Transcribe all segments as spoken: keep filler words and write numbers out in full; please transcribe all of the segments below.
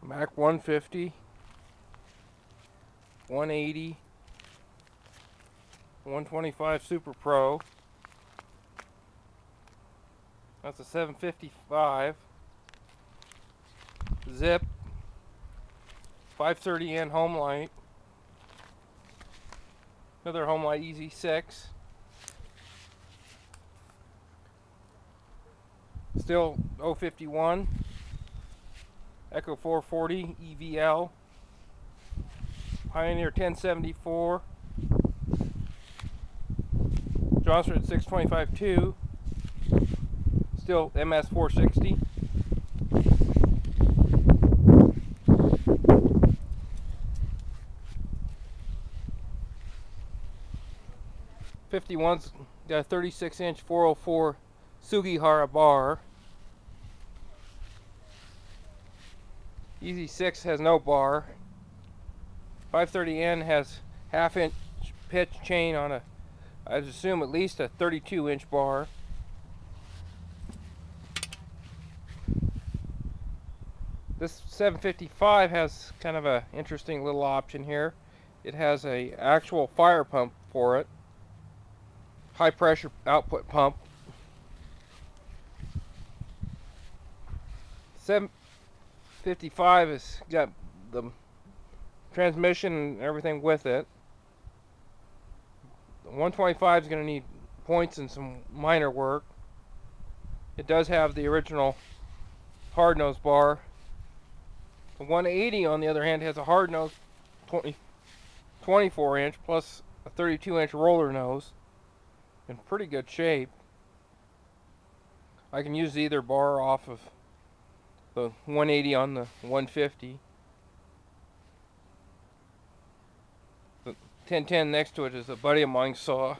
Mac one fifty, one eighty, one twenty-five Super Pro. That's a seven fifty-five. Zip, five thirty N Homelite. Another Homelite E Z six. Still oh fifty-one. Echo four forty E V L. Pioneer ten seventy-four. Johnson six twenty-five two. Still M S four sixty. fifty-one's got a thirty-six inch four oh four Sugihara bar. E Z six has no bar. five thirty N has half inch pitch chain on a, I'd assume at least a thirty-two inch bar. This seven fifty-five has kind of a interesting little option here. It has a actual fire pump for it. High pressure output pump. seven fifty-five has got the transmission and everything with it. The one twenty-five is going to need points and some minor work. It does have the original hard nose bar. The one eighty, on the other hand, has a hard nose twenty, twenty-four inch plus a thirty-two inch roller nose in pretty good shape. I can use either bar off of the one eighty on the one fifty. The ten ten next to it is a buddy of mine's saw.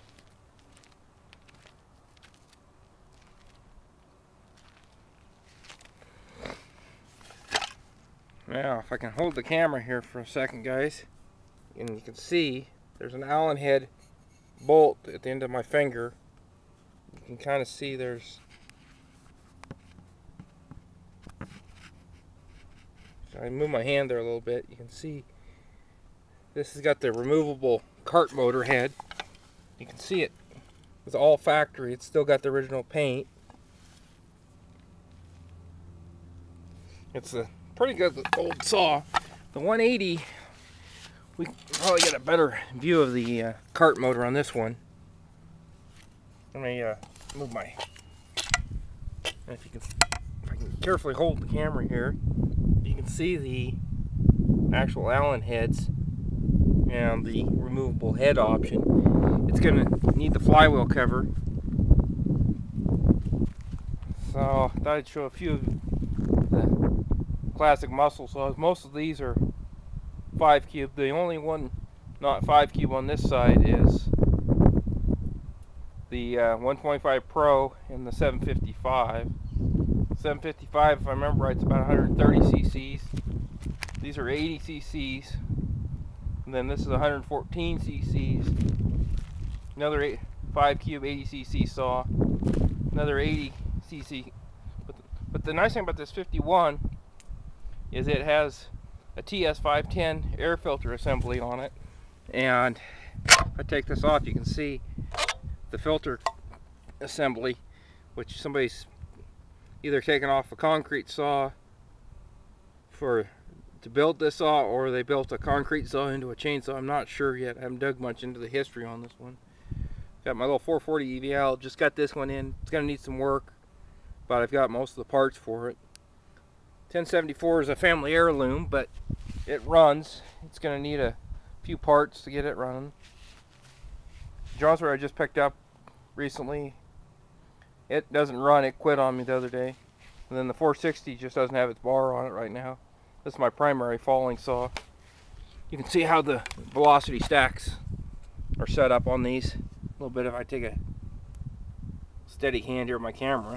Now, if I can hold the camera here for a second, guys, and you can see there's an Allen head bolt at the end of my finger. You can kind of see there's, so I move my hand there a little bit, you can see this has got the removable cart motor head. You can see it. It's all factory. It's still got the original paint. It's a pretty good old saw. The one eighty, we probably get a better view of the uh, cart motor on this one. Let me uh, move my, if you can, if I can carefully hold the camera here, you can see the actual Allen heads and the removable head option. It's going to need the flywheel cover. So I thought I'd show a few of the classic muscle saws. Most of these are five cube. The only one not five cube on this side is the uh, one twenty-five Pro and the seven fifty-five. seven fifty-five, if I remember right, it's about one hundred thirty c c's. These are eighty c c's. And then this is one hundred fourteen c c's. Another eight, five cube eighty c c saw. Another eighty c c. But the, but the nice thing about this fifty-one is it has a T S five ten air filter assembly on it. And if I take this off, you can see the filter assembly, which somebody's either taken off a concrete saw for to build this saw, or they built a concrete saw into a chainsaw. I'm not sure yet. I haven't dug much into the history on this one. Got my little four forty E V L. Just got this one in. It's gonna need some work, but I've got most of the parts for it. ten seventy-four is a family heirloom, but it runs. It's gonna need a few parts to get it running. Johnson I just picked up recently, it doesn't run. It quit on me the other day. And then the four sixty just doesn't have its bar on it right now. This is my primary falling saw. You can see how the velocity stacks are set up on these. A little bit if I take a steady hand here with my camera.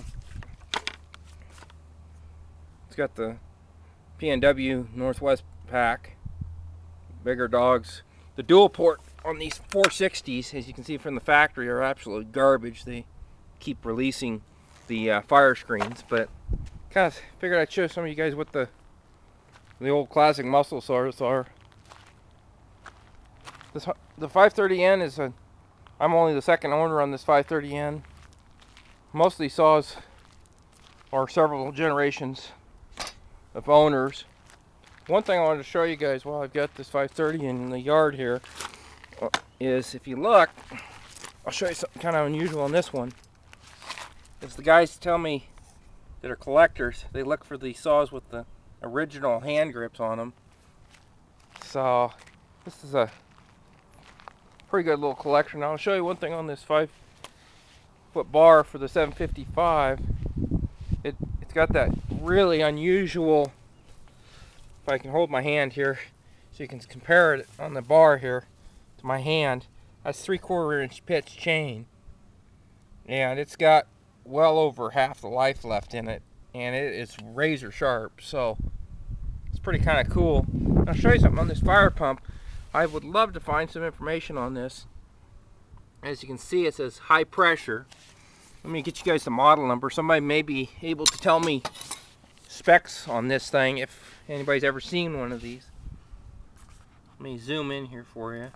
It's got the P N W Northwest pack, bigger dogs. The dual port on these four sixties, as you can see from the factory, are absolute garbage. They keep releasing the uh, fire screens, but kind of figured I'd show some of you guys what the The old classic muscle saws are. This, the five thirty N is a, I'm only the second owner on this five thirty N. Most of these saws are several generations of owners. One thing I wanted to show you guys while I've got this five thirty in the yard here is, if you look, I'll show you something kind of unusual on this one. Is the guys tell me that are collectors, they look for the saws with the original hand grips on them. So this is a pretty good little collection. I'll show you one thing on this five foot bar for the seven fifty-five. It, it's got that really unusual, if I can hold my hand here so you can compare it on the bar here to my hand, that's three quarter inch pitch chain, and it's got well over half the life left in it, and it is razor sharp, so it's pretty kind of cool. I'll show you something on this fire pump. I would love to find some information on this. As you can see, it says high pressure. Let me get you guys the model number. Somebody may be able to tell me specs on this thing if anybody's ever seen one of these. Let me zoom in here for you.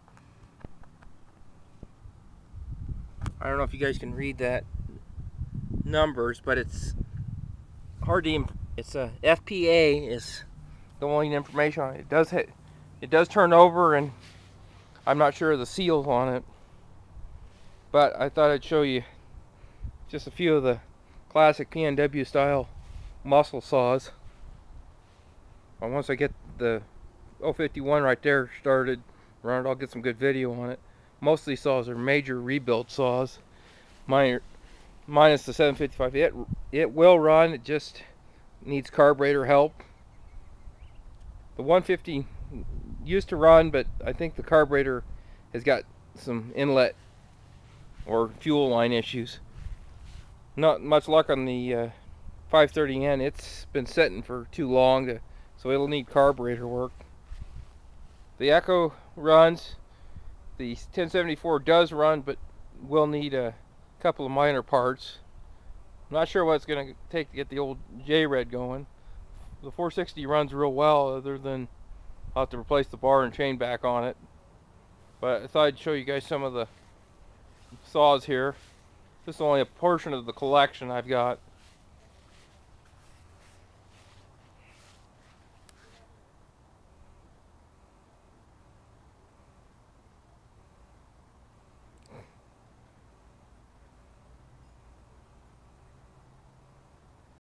I don't know if you guys can read that numbers, but it's hard to, it's a F P A is the only information on it. It does hit, it does turn over, and I'm not sure of the seals on it, but I thought I'd show you just a few of the classic P N W style muscle saws. And once I get the oh fifty-one right there started around, I'll get some good video on it. Most of these saws are major rebuild saws. Mine, minus the seven fifty-five. It it will run. It just needs carburetor help. The one fifty used to run, but I think the carburetor has got some inlet or fuel line issues. Not much luck on the uh, five thirty N. It's been sitting for too long, to, so it'll need carburetor work. The Echo runs. The ten seventy-four does run, but will need a couple of minor parts. I'm not sure what it's going to take to get the old J-Red going. The four sixty runs real well, other than I'll have to replace the bar and chain back on it. But I thought I'd show you guys some of the saws here. This is only a portion of the collection I've got.